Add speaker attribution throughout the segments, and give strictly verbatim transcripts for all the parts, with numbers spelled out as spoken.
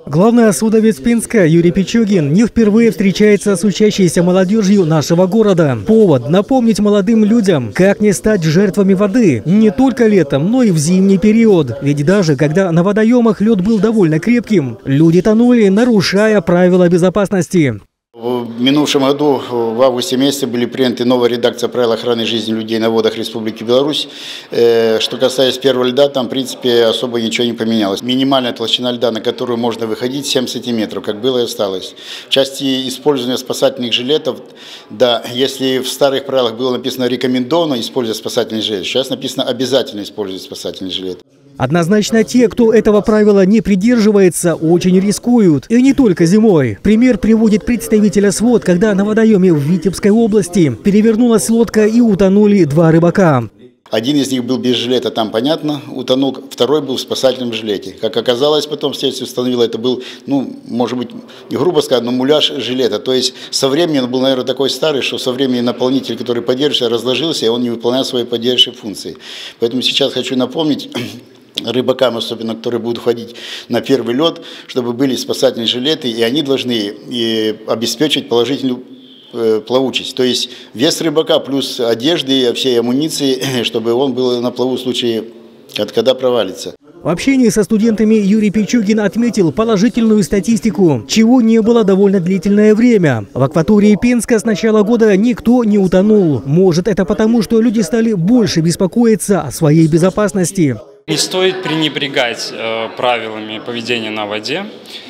Speaker 1: Главный судовец Пинска Юрий Пичугин не впервые встречается с учащейся молодежью нашего города. Повод напомнить молодым людям, как не стать жертвами воды не только летом, но и в зимний период. Ведь даже когда на водоемах лед был довольно крепким, люди тонули, нарушая правила безопасности.
Speaker 2: В минувшем году, в августе месяце, были приняты новая редакция правил охраны жизни людей на водах Республики Беларусь. Что касается первого льда, там, в принципе, особо ничего не поменялось. Минимальная толщина льда, на которую можно выходить, семь сантиметров, как было и осталось. В части использования спасательных жилетов, да, если в старых правилах было написано «рекомендовано использовать спасательный жилет», сейчас написано «обязательно использовать спасательный жилет».
Speaker 1: Однозначно те, кто этого правила не придерживается, очень рискуют. И не только зимой. Пример приводит представителя СВОТ, когда на водоеме в Витебской области перевернулась лодка и утонули два рыбака.
Speaker 2: Один из них был без жилета, там понятно, утонул, второй был в спасательном жилете. Как оказалось, потом следствие установило, это был, ну, может быть, не грубо сказать, но муляж жилета. То есть со временем он был, наверное, такой старый, что со временем наполнитель, который поддерживался, разложился, и он не выполнял свои поддерживающие функции. Поэтому сейчас хочу напомнить рыбакам, особенно, которые будут ходить на первый лед, чтобы были спасательные жилеты, и они должны и обеспечить положительную э, плавучесть. То есть вес рыбака плюс одежды, всей амуниции, чтобы он был на плаву в случае, когда провалится.
Speaker 1: В общении со студентами Юрий Пичугин отметил положительную статистику, чего не было довольно длительное время. В акватории Пинска с начала года никто не утонул. Может, это потому, что люди стали больше беспокоиться о своей безопасности.
Speaker 3: Не стоит пренебрегать э, правилами поведения на воде,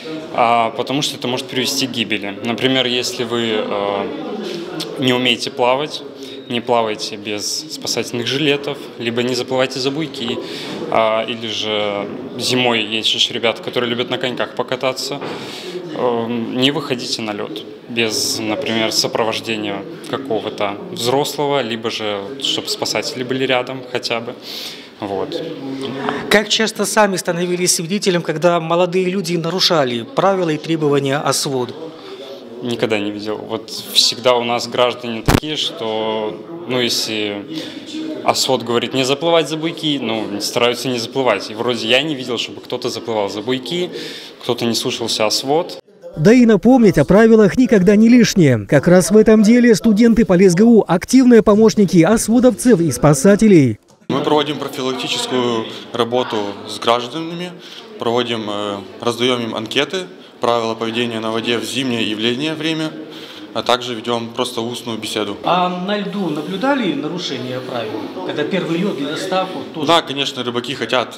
Speaker 3: а, потому что это может привести к гибели. Например, если вы э, не умеете плавать, не плавайте без спасательных жилетов, либо не заплывайте за буйки, а, или же зимой есть же ребята, которые любят на коньках покататься, э, не выходите на лед без, например, сопровождения какого-то взрослого, либо же, чтобы спасатели были рядом хотя бы. Вот.
Speaker 1: Как часто сами становились свидетелем, когда молодые люди нарушали правила и требования ОСВОД?
Speaker 3: Никогда не видел. Вот всегда у нас граждане такие, что, ну, если ОСВОД говорит не заплывать за буйки, ну, стараются не заплывать. И вроде я не видел, чтобы кто-то заплывал за буйки, кто-то не слушался ОСВОД.
Speaker 1: Да и напомнить о правилах никогда не лишнее. Как раз в этом деле студенты ПолесГУ – активные помощники ОСВОДовцев и спасателей.
Speaker 4: Мы проводим профилактическую работу с гражданами, проводим, раздаем им анкеты, правила поведения на воде в зимнее и в летнее время, а также ведем просто устную беседу.
Speaker 1: А на льду наблюдали нарушения правил? Когда первый лед для доставку тоже?
Speaker 4: Да, конечно, рыбаки хотят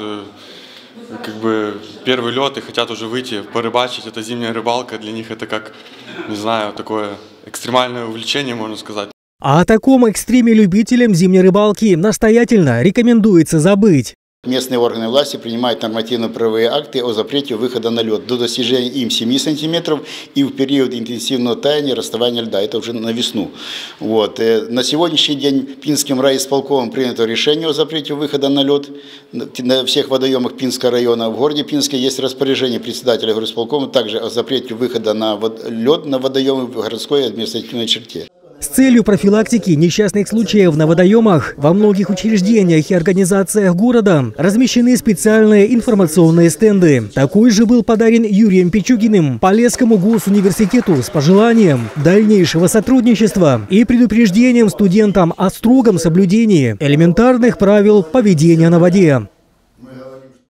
Speaker 4: как бы первый лед и хотят уже выйти, порыбачить. Это зимняя рыбалка, для них это как, не знаю, такое экстремальное увлечение, можно сказать.
Speaker 1: А о таком экстреме любителям зимней рыбалки настоятельно рекомендуется забыть.
Speaker 2: Местные органы власти принимают нормативно-правовые акты о запрете выхода на лед до достижения им семи сантиметров и в период интенсивного таяния расставания льда. Это уже на весну. Вот. На сегодняшний день Пинским райисполкомом принято решение о запрете выхода на лед на всех водоемах Пинского района. В городе Пинске есть распоряжение председателя горисполкома также о запрете выхода на лед на водоемы в городской административной черте.
Speaker 1: С целью профилактики несчастных случаев на водоемах во многих учреждениях и организациях города размещены специальные информационные стенды. Такой же был подарен Юрием Пичугиным Полесскому госуниверситету с пожеланием дальнейшего сотрудничества и предупреждением студентам о строгом соблюдении элементарных правил поведения на воде.